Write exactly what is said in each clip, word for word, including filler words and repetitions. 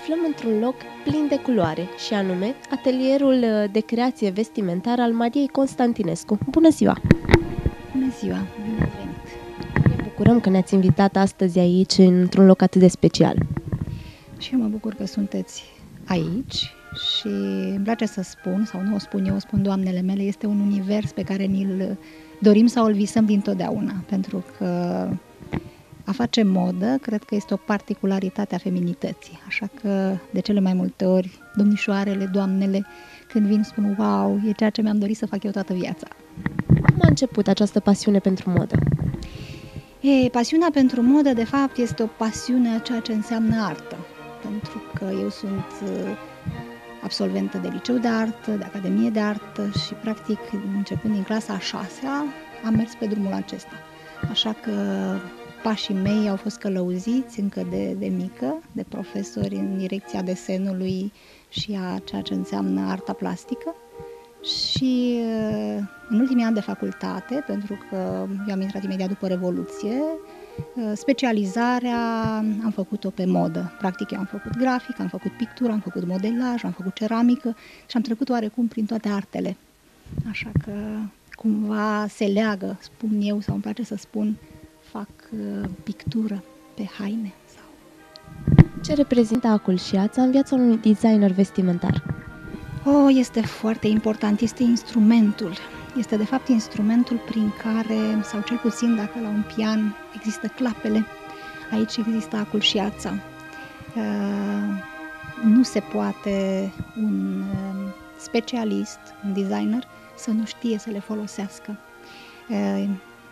aflăm într-un loc plin de culoare, și anume atelierul de creație vestimentară al Mariei Constantinescu. Bună ziua! Bună ziua! Bine ați venit! Ne bucurăm că ne-ați invitat astăzi aici, într-un loc atât de special. Și eu mă bucur că sunteți aici și îmi place să spun, sau nu o spun eu, o spun doamnele mele, este un univers pe care ni-l dorim sau îl visăm dintotdeauna, pentru că a face modă, cred că este o particularitate a feminității, așa că de cele mai multe ori domnișoarele, doamnele, când vin spun wow, e ceea ce mi-am dorit să fac eu toată viața. Cum a început această pasiune pentru modă? E, pasiunea pentru modă, de fapt, este o pasiune a ceea ce înseamnă artă, pentru că eu sunt absolventă de liceu de artă, de academie de artă și, practic, începând din clasa a șasea, am mers pe drumul acesta. Așa că pașii mei au fost călăuziți încă de, de mică, de profesori în direcția desenului și a ceea ce înseamnă arta plastică. Și în ultimii ani de facultate, pentru că eu am intrat imediat după Revoluție, specializarea am făcut-o pe modă. Practic eu am făcut grafic, am făcut pictură, am făcut modelaj, am făcut ceramică și am trecut oarecum prin toate artele. Așa că cumva se leagă, spun eu, sau îmi place să spun, fac pictură pe haine. Sau... Ce reprezintă acul și ața în viața unui designer vestimentar? Oh, este foarte important, este instrumentul. Este de fapt instrumentul prin care, sau cel puțin dacă la un pian există clapele, aici există acul și ața. Uh, nu se poate un uh, specialist, un designer, să nu știe să le folosească. Uh,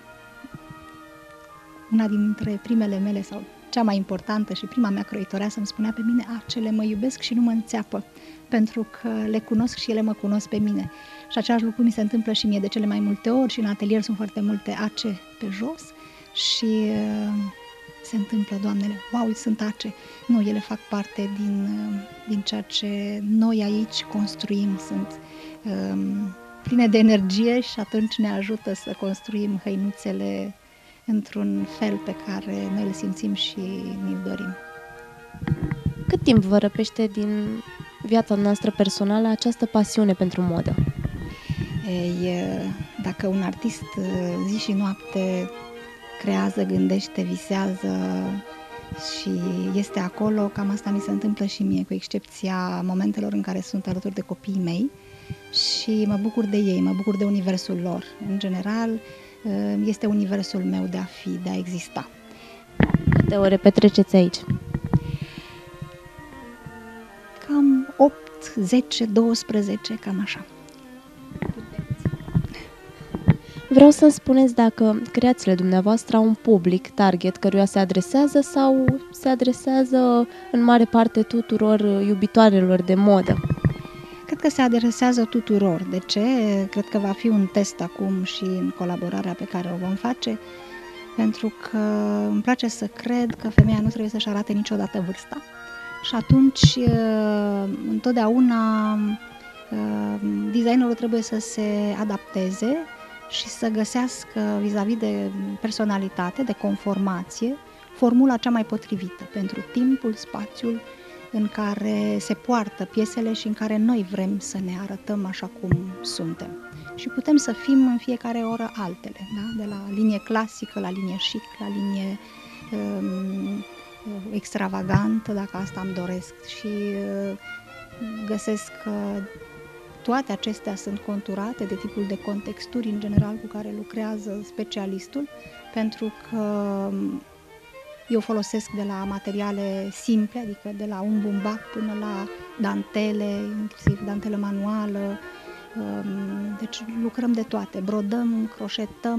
una dintre primele mele, sau cea mai importantă și prima mea croitoreasă îmi spunea pe mine, acele mă iubesc și nu mă înțeapă, pentru că le cunosc și ele mă cunosc pe mine. Și același lucru mi se întâmplă și mie de cele mai multe ori și în atelier sunt foarte multe ace pe jos și uh, se întâmplă, doamnele, wow, sunt ace. Nu, ele fac parte din, uh, din ceea ce noi aici construim, sunt uh, pline de energie și atunci ne ajută să construim hăinuțele într-un fel pe care noi îl simțim și ne-l dorim. Cât timp vă răpește din viața noastră personală această pasiune pentru modă? Ei, dacă un artist zi și noapte creează, gândește, visează și este acolo, cam asta mi se întâmplă și mie, cu excepția momentelor în care sunt alături de copiii mei și mă bucur de ei, mă bucur de universul lor. În general, este universul meu de a fi, de a exista. Câte ore petreceți aici? Cam opt, zece, douăsprezece, cam așa. Vreau să-mi spuneți dacă creațiile dumneavoastră au un public target căruia se adresează sau se adresează în mare parte tuturor iubitoarelor de modă. Cred că se adresează tuturor. De ce? Cred că va fi un test acum și în colaborarea pe care o vom face, pentru că îmi place să cred că femeia nu trebuie să-și arate niciodată vârsta. Și atunci, întotdeauna, designerul trebuie să se adapteze și să găsească, vis-a-vis de personalitate, de conformație, formula cea mai potrivită pentru timpul, spațiul în care se poartă piesele și în care noi vrem să ne arătăm așa cum suntem. Și putem să fim în fiecare oră altele, da? De la linie clasică la linie chic, la linie um, extravagantă, dacă asta îmi doresc. Și uh, găsesc că toate acestea sunt conturate de tipul de contexturi în general cu care lucrează specialistul, pentru că eu folosesc de la materiale simple, adică de la un bumbac până la dantele, inclusiv dantelă manuală, deci lucrăm de toate, brodăm, croșetăm,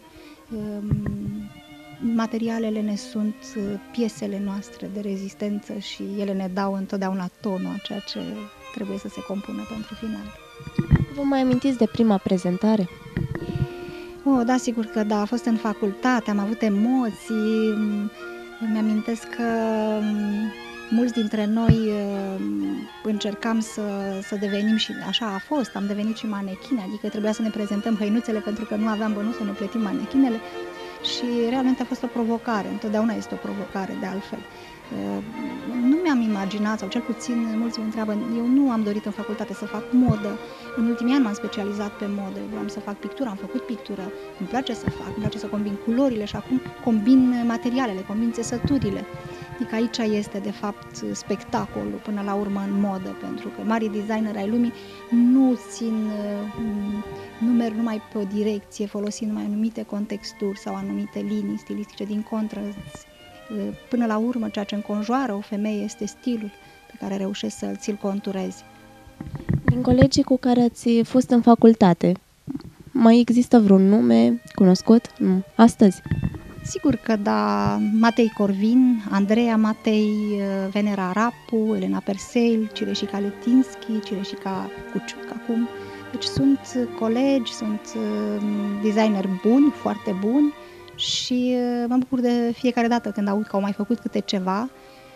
materialele ne sunt piesele noastre de rezistență și ele ne dau întotdeauna tonul a ceea ce trebuie să se compună pentru final. Vă mai amintiți de prima prezentare? Oh, da, sigur că da, a fost în facultate, am avut emoții, îmi amintesc că mulți dintre noi încercam să, să devenim și așa a fost, am devenit și manechine, adică trebuia să ne prezentăm hăinuțele pentru că nu aveam bănuți să ne plătim manechinele și realmente a fost o provocare, întotdeauna este o provocare de altfel. Nu mi-am imaginat, sau cel puțin mulți mă întreabă, eu nu am dorit în facultate să fac modă. În ultimii ani m-am specializat pe modă, vreau să fac pictură, am făcut pictură, îmi place să fac, îmi place să combin culorile și acum combin materialele, combin țesăturile. Adică aici este de fapt spectacolul până la urmă în modă, pentru că marii designeri ai lumii nu țin, nu merg numai pe o direcție, folosind numai anumite contexturi sau anumite linii stilistice, din contră. Până la urmă, ceea ce înconjoară o femeie este stilul pe care reușești să ți-l conturezi. Din colegii cu care ați fost în facultate, mai există vreun nume cunoscut nu. astăzi? Sigur că da, Matei Corvin, Andreea Matei, Venera Rapu, Elena Perseil, Cireșica Letinski, Cireșica Cuciuc acum. Deci sunt colegi, sunt designeri buni, foarte buni, și mă bucur de fiecare dată când aud că au mai făcut câte ceva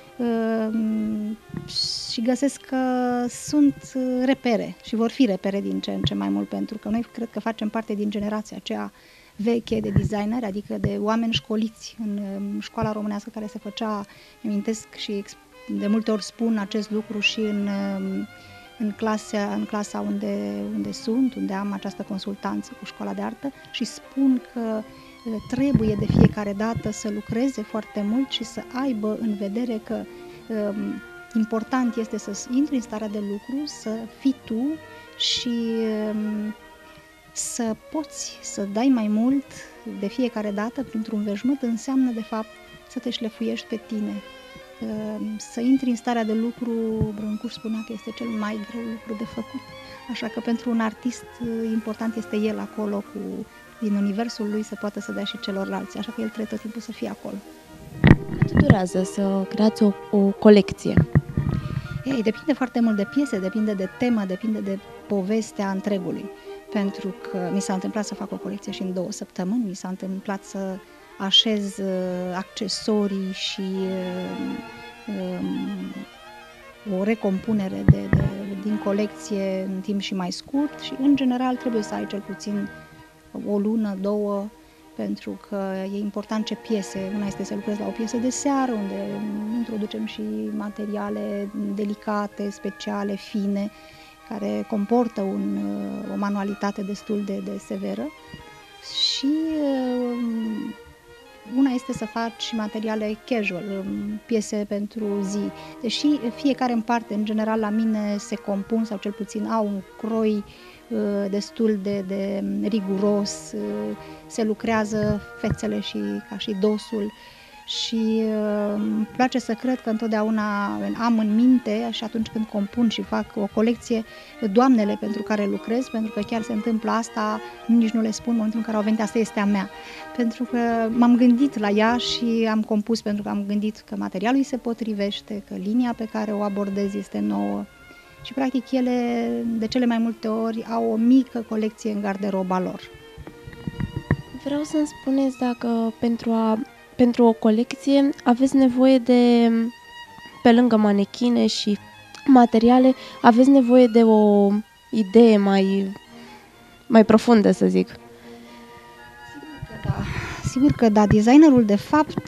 și găsesc că sunt repere și vor fi repere din ce în ce mai mult, pentru că noi cred că facem parte din generația aceea veche de designeri, adică de oameni școliți în școala românească care se făcea, amintesc și de multe ori spun acest lucru și în, în, clasa, în clasa unde, unde sunt, unde am această consultanță cu școala de artă, și spun că trebuie de fiecare dată să lucreze foarte mult și să aibă în vedere că um, important este să intri în starea de lucru, să fii tu și um, să poți să dai mai mult de fiecare dată printr-un veșmânt, înseamnă de fapt să te șlefuiești pe tine. Um, să intri în starea de lucru, Brâncuș spunea că este cel mai greu lucru de făcut. Așa că pentru un artist important este el acolo cu din universul lui să poată să dea și celorlalți, așa că el trebuie tot timpul să fie acolo. Cât durează să creați o, o colecție? Ei, depinde foarte mult de piese, depinde de temă, depinde de povestea întregului. Pentru că mi s-a întâmplat să fac o colecție și în două săptămâni, mi s-a întâmplat să așez uh, accesorii și uh, um, o recompunere de, de, din colecție în timp și mai scurt și, în general, trebuie să ai cel puțin o lună, două, pentru că e important ce piese. Una este să lucrezi la o piesă de seară, unde introducem și materiale delicate, speciale, fine, care comportă un, o manualitate destul de, de severă. Și una este să faci materiale casual, piese pentru zi. Deși fiecare în parte, în general, la mine se compun, sau cel puțin au un croi destul de, de riguros, se lucrează fețele și ca și dosul și îmi place să cred că întotdeauna am în minte, și atunci când compun și fac o colecție, doamnele pentru care lucrez, pentru că chiar se întâmplă asta, nici nu le spun în momentul în care au venit, asta este a mea, pentru că m-am gândit la ea și am compus pentru că am gândit că materialul îi se potrivește, că linia pe care o abordez este nouă. Și, practic, ele, de cele mai multe ori, au o mică colecție în garderoba lor. Vreau să-mi spuneți dacă pentru, a, pentru o colecție aveți nevoie de, pe lângă manechine și materiale, aveți nevoie de o idee mai, mai profundă, să zic. Sigur că da. Sigur că da. Designerul, de fapt,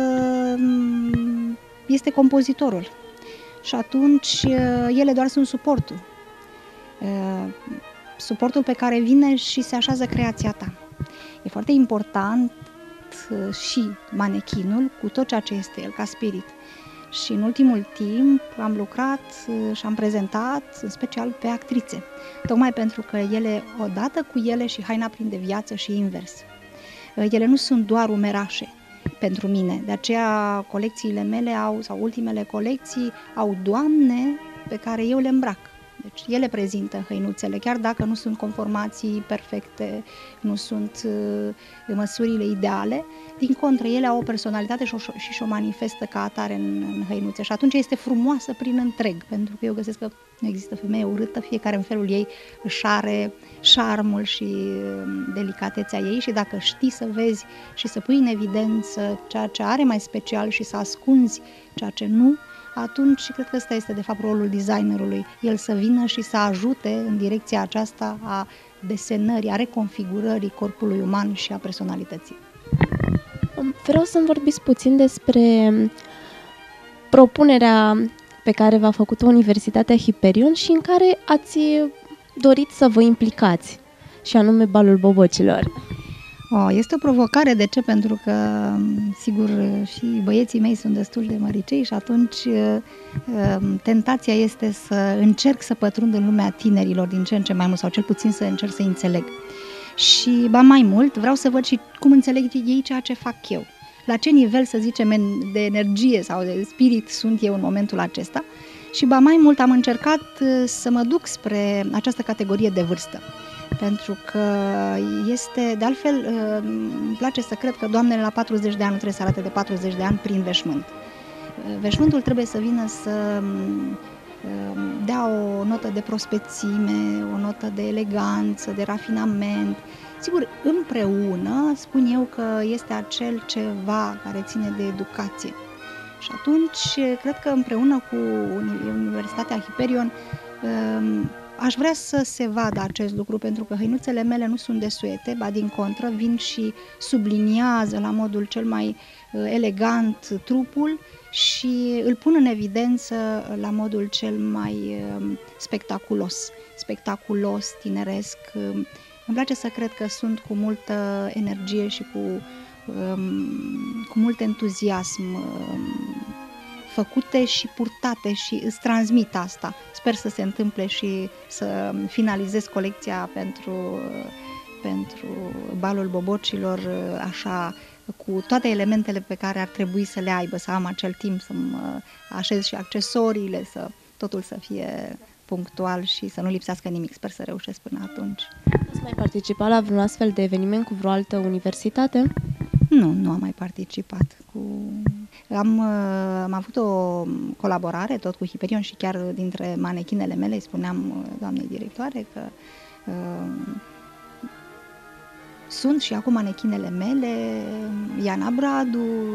este compozitorul. Și atunci ele doar sunt suportul. Suportul pe care vine și se așează creația ta. E foarte important și manechinul cu tot ceea ce este el ca spirit. Și în ultimul timp am lucrat și am prezentat în special pe actrițe. Tocmai pentru că ele, odată cu ele și haina prinde viață și invers. Ele nu sunt doar umerașe pentru mine. De aceea colecțiile mele au, sau ultimele colecții au doamne pe care eu le îmbrac. Deci ele prezintă hăinuțele, chiar dacă nu sunt conformații perfecte, nu sunt uh, măsurile ideale, din contră, ele au o personalitate și o, și și o manifestă ca atare în, în hăinuțe. Și atunci este frumoasă prin întreg, pentru că eu găsesc că nu există femeie urâtă, fiecare în felul ei își are șarmul și delicatețea ei și dacă știi să vezi și să pui în evidență ceea ce are mai special și să ascunzi ceea ce nu, atunci cred că ăsta este de fapt rolul designerului, el să vină și să ajute în direcția aceasta a desenării, a reconfigurării corpului uman și a personalității. Vreau să-mi vorbiți puțin despre propunerea pe care v-a făcut-o Universitatea Hiperion și în care ați dorit să vă implicați, și anume balul bobocilor. Oh, este o provocare, de ce? Pentru că, sigur, și băieții mei sunt destul de măricei și atunci tentația este să încerc să pătrund în lumea tinerilor din ce în ce mai mult, sau cel puțin să încerc să înțeleg. Și, ba mai mult, vreau să văd și cum înțeleg ei ceea ce fac eu. La ce nivel, să zicem, de energie sau de spirit sunt eu în momentul acesta. Și, ba mai mult, am încercat să mă duc spre această categorie de vârstă. Pentru că este, de altfel, îmi place să cred că doamnele la patruzeci de ani nu trebuie să arate de patruzeci de ani prin veșmânt. Veșmântul trebuie să vină să dea o notă de prospețime, o notă de eleganță, de rafinament. Sigur, împreună spun eu că este acel ceva care ține de educație. Și atunci, cred că împreună cu Universitatea Hiperion aș vrea să se vadă acest lucru, pentru că hăinuțele mele nu sunt desuete, ba din contră, vin și subliniază la modul cel mai elegant trupul și îl pun în evidență la modul cel mai spectaculos, spectaculos, tineresc. Îmi place să cred că sunt cu multă energie și cu, cu mult entuziasm făcute și purtate și îți transmit asta. Sper să se întâmple și să finalizez colecția pentru, pentru balul bobocilor așa, cu toate elementele pe care ar trebui să le aibă, să am acel timp să mă așez și accesoriile, să totul să fie punctual și să nu lipsească nimic. Sper să reușesc până atunci. Ați mai participat la vreun astfel de eveniment cu vreo altă universitate? Nu, nu am mai participat. Cu... Am, am avut o colaborare tot cu Hiperion și chiar dintre manechinele mele îi spuneam doamnei directoare că uh, sunt și acum manechinele mele, Iana Bradu,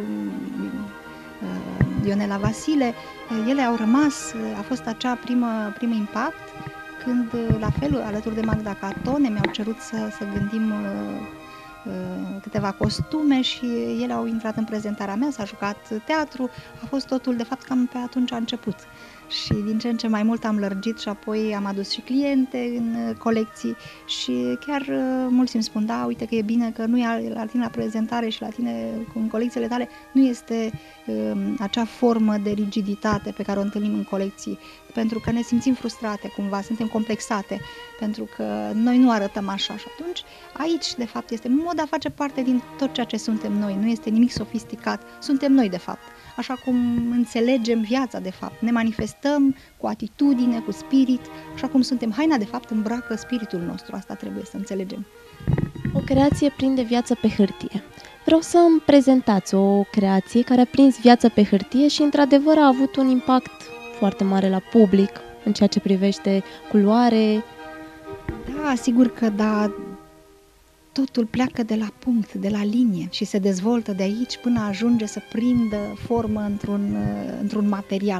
uh, Ionela Vasile, ele au rămas, a fost acea primă, primă impact când, la fel, alături de Magda Catone, mi-au cerut să, să gândim uh, câteva costume și ele au intrat în prezentarea mea, s-a jucat teatru, a fost totul, de fapt, cam pe atunci a început. Și din ce în ce mai mult am lărgit și apoi am adus și cliente în colecții și chiar mulți îmi spun, da, uite că e bine că nu e la tine la prezentare și la tine în colecțiile tale, nu este um, acea formă de rigiditate pe care o întâlnim în colecții, pentru că ne simțim frustrate cumva, suntem complexate, pentru că noi nu arătăm așa și atunci aici, de fapt, este moda, face parte din tot ceea ce suntem noi, nu este nimic sofisticat, suntem noi, de fapt. Așa cum înțelegem viața, de fapt. Ne manifestăm cu atitudine, cu spirit, așa cum suntem. Haina, de fapt, îmbracă spiritul nostru. Asta trebuie să înțelegem. O creație prinde viață pe hârtie. Vreau să îmi prezentați o creație care a prins viață pe hârtie și, într-adevăr, a avut un impact foarte mare la public în ceea ce privește culoare. Da, sigur că da. Totul pleacă de la punct, de la linie și se dezvoltă de aici până ajunge să prindă formă într-un, într-un material.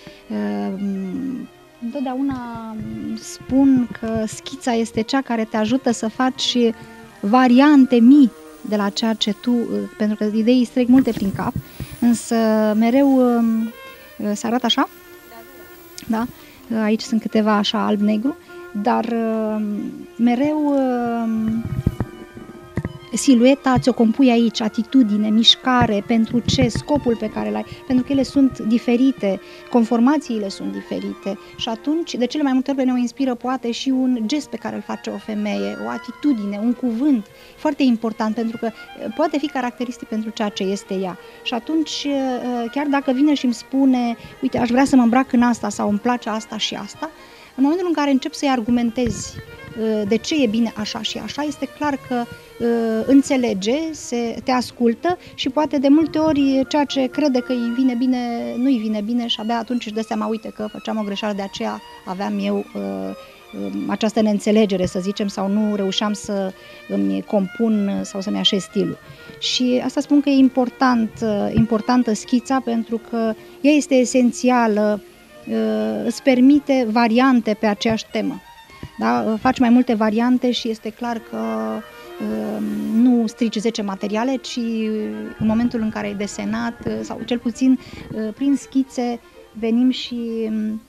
Întotdeauna spun că schița este cea care te ajută să faci variante mii de la ceea ce tu, pentru că ideii îți trec multe prin cap, însă mereu se arată așa, da? Aici sunt câteva așa alb-negru, dar mereu silueta ți-o compui aici, atitudine, mișcare, pentru ce, scopul pe care l-ai, pentru că ele sunt diferite, conformațiile sunt diferite și atunci, de cele mai multe ori ne inspiră poate și un gest pe care îl face o femeie, o atitudine, un cuvânt, foarte important, pentru că poate fi caracteristic pentru ceea ce este ea. Și atunci, chiar dacă vine și îmi spune, uite, aș vrea să mă îmbrac în asta sau îmi place asta și asta, în momentul în care încep să-i argumentezi de ce e bine așa și așa, este clar că uh, înțelege, se, te ascultă și poate de multe ori ceea ce crede că îi vine bine, nu îi vine bine și abia atunci își dă seama, uite că făceam o greșeală, de aceea aveam eu uh, uh, această neînțelegere, să zicem, sau nu reușeam să îmi compun sau să-mi așez stilul. Și asta spun că e important, uh, importantă schița, pentru că ea este esențială, uh, îți permite variante pe aceeași temă. Da? Faci mai multe variante și este clar că uh, nu strici zece materiale, ci în momentul în care ai desenat, sau cel puțin prin schițe, venim și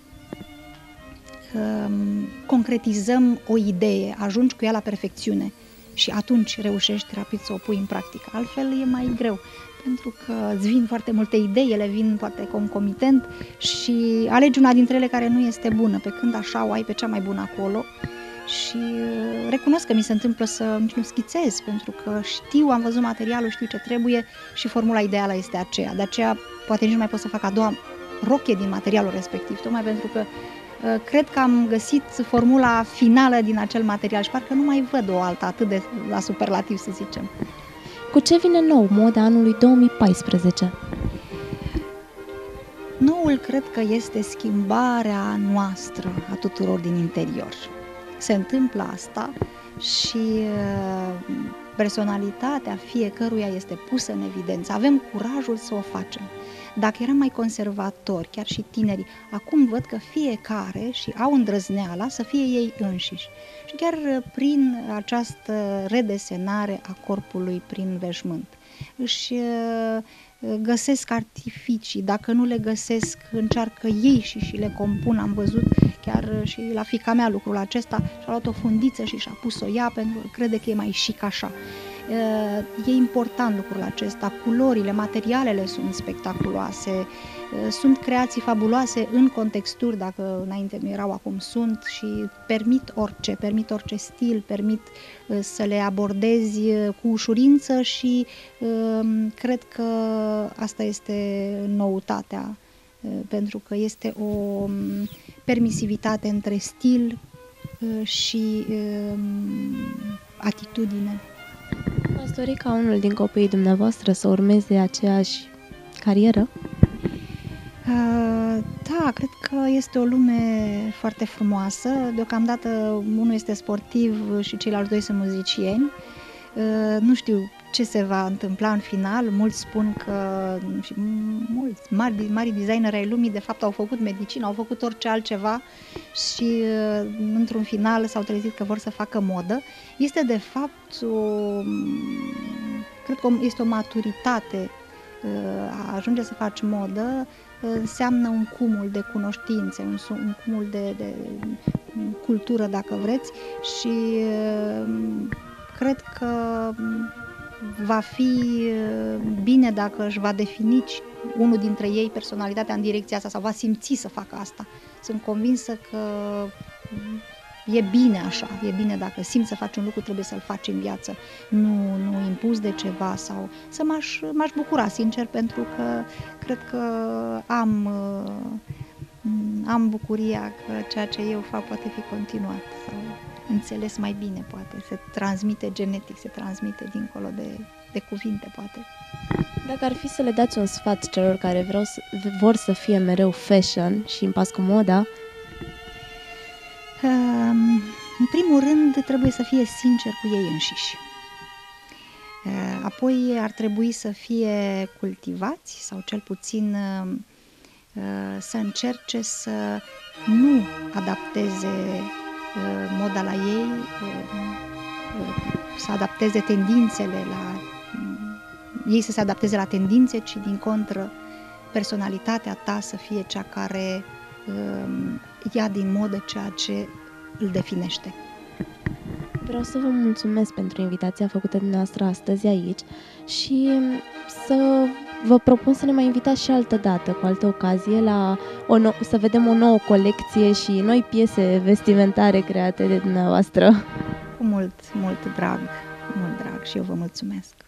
um, concretizăm o idee, ajungi cu ea la perfecțiune și atunci reușești rapid să o pui în practică. Altfel e mai greu, pentru că îți vin foarte multe idei, ele vin poate concomitent și alegi una dintre ele care nu este bună, pe când așa o ai pe cea mai bună acolo. Și recunosc că mi se întâmplă să nici nu schițez, pentru că știu, am văzut materialul, știu ce trebuie și formula ideală este aceea. De aceea poate nici nu mai pot să fac a doua rochie din materialul respectiv, tocmai pentru că uh, cred că am găsit formula finală din acel material și parcă nu mai văd o altă atât de la superlativ, să zicem. Cu ce vine nou moda anului două mii paisprezece? Noul cred că este schimbarea noastră a tuturor din interior. Se întâmplă asta și personalitatea fiecăruia este pusă în evidență. Avem curajul să o facem. Dacă eram mai conservatori, chiar și tinerii, acum văd că fiecare și au îndrăzneala să fie ei înșiși. Și chiar prin această redesenare a corpului prin veșmânt își găsesc artificii, dacă nu le găsesc, încearcă ei și, și le compun. Am văzut chiar și la fiica mea lucrul acesta, și-a luat o fundiță și și-a pus-o ea pentru că crede că e mai chic așa. E important lucrul acesta, culorile, materialele sunt spectaculoase, sunt creații fabuloase în contexturi, dacă înainte nu erau, acum sunt, și permit orice, permit orice stil, permit să le abordezi cu ușurință și cred că asta este noutatea, pentru că este o permisivitate între stil și atitudine. V-ați dori ca unul din copiii dumneavoastră să urmeze aceeași carieră? Uh, da, cred că este o lume foarte frumoasă. Deocamdată unul este sportiv și ceilalți doi sunt muzicieni. Uh, nu știu ce se va întâmpla în final. Mulți spun că și mulți mari, mari designeri ai lumii de fapt au făcut medicină, au făcut orice altceva și uh, într-un final s-au trezit că vor să facă modă. Este de fapt o, cred că este o maturitate. A ajunge să faci modă înseamnă un cumul de cunoștințe, un, un cumul de, de cultură, dacă vreți, și cred că va fi bine dacă își va defini unul dintre ei personalitatea în direcția asta sau va simți să facă asta. Sunt convinsă că e bine așa, e bine dacă simți să faci un lucru, trebuie să-l faci în viață, nu, nu impus de ceva sau să m-aș, m-aș bucura, sincer, pentru că cred că am, am bucuria că ceea ce eu fac poate fi continuat sau înțeles mai bine, poate, se transmite genetic, se transmite dincolo de, de cuvinte, poate. Dacă ar fi să le dați un sfat celor care vreau să, vor să fie mereu fashion și în pas cu moda, în primul rând, trebuie să fie sincer cu ei înșiși. Apoi ar trebui să fie cultivați sau cel puțin să încerce să nu adapteze moda la ei, să adapteze tendințele la ei, să se adapteze la tendințe, ci din contră personalitatea ta să fie cea care ia din modă ceea ce îl definește. Vreau să vă mulțumesc pentru invitația făcută dumneavoastră astăzi aici și să vă propun să ne mai invitați și altă dată, cu altă ocazie, la o nou, să vedem o nouă colecție și noi piese vestimentare create de dumneavoastră. Cu mult, mult drag, cu mult drag și eu vă mulțumesc.